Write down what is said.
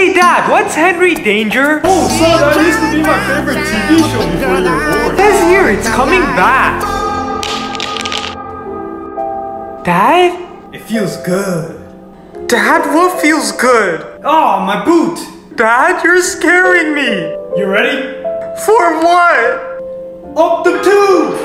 Hey Dad, what's Henry Danger? Oh son, that used to be my favorite TV show before you were born. This year, it's coming back. Dad? It feels good. Dad, what feels good? Oh, my boot! Dad, you're scaring me. You ready? For what? Up the tube!